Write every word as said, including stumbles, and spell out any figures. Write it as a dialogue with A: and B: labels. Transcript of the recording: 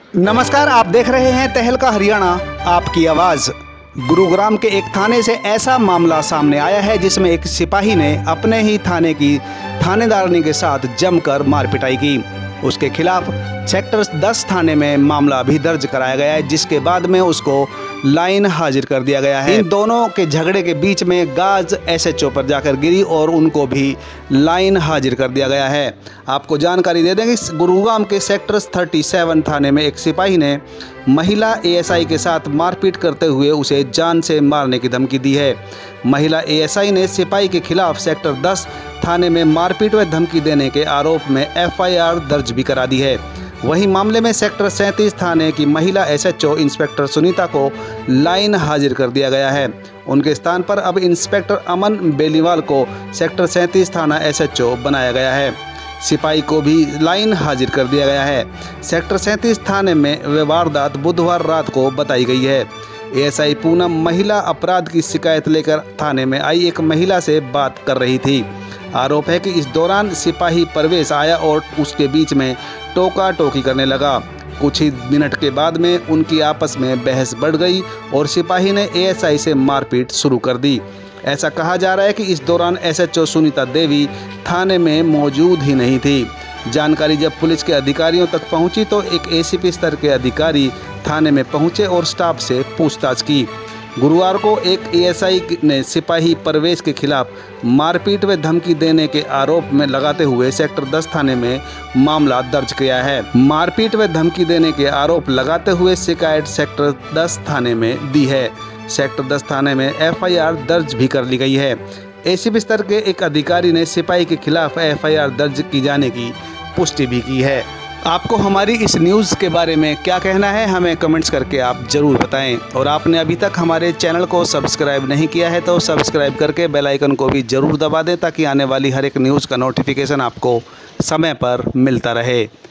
A: नमस्कार, आप देख रहे हैं तहलका हरियाणा, आपकी आवाज़। गुरुग्राम के एक थाने से ऐसा मामला सामने आया है जिसमें एक सिपाही ने अपने ही थाने की थानेदारनी के साथ जमकर मारपिटाई की। उसके खिलाफ सेक्टर दस थाने में मामला भी दर्ज कराया गया है, जिसके बाद में उसको लाइन हाजिर कर दिया गया है। इन दोनों के झगड़े के बीच में गाज एसएचओ पर जाकर गिरी और उनको भी लाइन हाजिर कर दिया गया है। आपको जानकारी दे दें कि गुरुग्राम के सेक्टर सैंतीस थाने में एक सिपाही ने महिला एएसआई के साथ मारपीट करते हुए उसे जान से मारने की धमकी दी है। महिला एएसआई ने सिपाही के खिलाफ सेक्टर दस थाने में मारपीट व धमकी देने के आरोप में एफआईआर दर्ज भी करा दी है। वहीं मामले में सेक्टर सैंतीस थाने की महिला एसएचओ इंस्पेक्टर सुनीता को लाइन हाजिर कर दिया गया है। उनके स्थान पर अब इंस्पेक्टर अमन बेलीवाल को सेक्टर सैंतीस थाना एसएचओ बनाया गया है। सिपाही को भी लाइन हाजिर कर दिया गया है। सेक्टर सैंतीस थाने में वे वारदात बुधवार रात को बताई गई है। एएसआई पूनम महिला अपराध की शिकायत लेकर थाने में आई एक महिला से बात कर रही थी। आरोप है कि इस दौरान सिपाही परवेश आया और उसके बीच में टोका टोकी करने लगा। कुछ ही मिनट के बाद में उनकी आपस में बहस बढ़ गई और सिपाही ने एएसआई से मारपीट शुरू कर दी। ऐसा कहा जा रहा है कि इस दौरान एसएचओ सुनीता देवी थाने में मौजूद ही नहीं थी। जानकारी जब पुलिस के अधिकारियों तक पहुंची तो एक एसीपी स्तर के अधिकारी थाने में पहुंचे और स्टाफ से पूछताछ की। गुरुवार को एक एएसआई ने सिपाही परवेश के खिलाफ मारपीट व धमकी देने के आरोप में लगाते हुए सेक्टर दस थाने में मामला दर्ज किया है। मारपीट व धमकी देने के आरोप लगाते हुए शिकायत सेक्टर दस थाने में दी है। सेक्टर दस थाने में एफआईआर दर्ज भी कर ली गई है। एसीपी स्तर के एक अधिकारी ने सिपाही के खिलाफ एफआईआर दर्ज की जाने की पुष्टि भी की है। आपको हमारी इस न्यूज़ के बारे में क्या कहना है, हमें कमेंट्स करके आप ज़रूर बताएं। और आपने अभी तक हमारे चैनल को सब्सक्राइब नहीं किया है तो सब्सक्राइब करके बेल आइकन को भी ज़रूर दबा दें ताकि आने वाली हर एक न्यूज़ का नोटिफिकेशन आपको समय पर मिलता रहे।